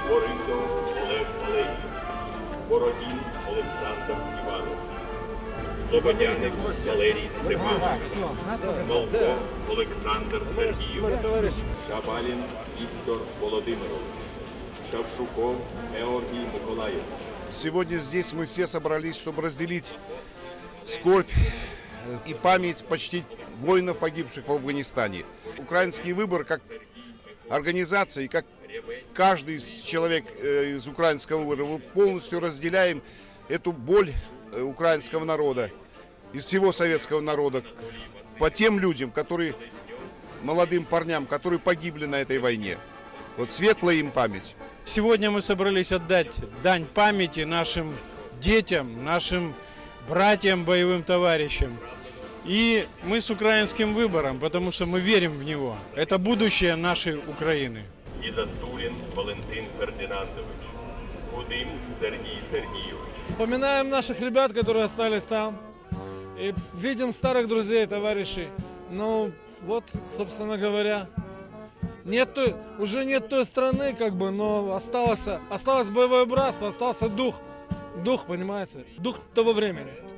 Борисов Олег Валерійович, Бородін Олександр Іванович, Слободяник Валерій Степанович, Смолко Олександр Сергійович, Шабалін Віктор Володимирович, Шавшуков Георгій Миколайович. Сегодня здесь мы все собрались, чтобы разделить скорбь и память почтить воинов, погибших в Афганистане. Украинский выбор как организация и как каждый из человек из украинского выбора, мы полностью разделяем эту боль украинского народа, из всего советского народа, по тем людям, которые, молодым парням, которые погибли на этой войне. Вот светлая им память. Сегодня мы собрались отдать дань памяти нашим детям, нашим братьям, боевым товарищам. И мы с украинским выбором, потому что мы верим в него. Это будущее нашей Украины. Ізатулін Валентин Фердинандович, Кудим Сергій Сергійович. Вспоминаем наших ребят, которые остались там. И видим старых друзей, товарищей. Ну, вот, собственно говоря, уже нет той страны, как бы, но осталось боевое братство, остался дух, понимаете, дух того времени.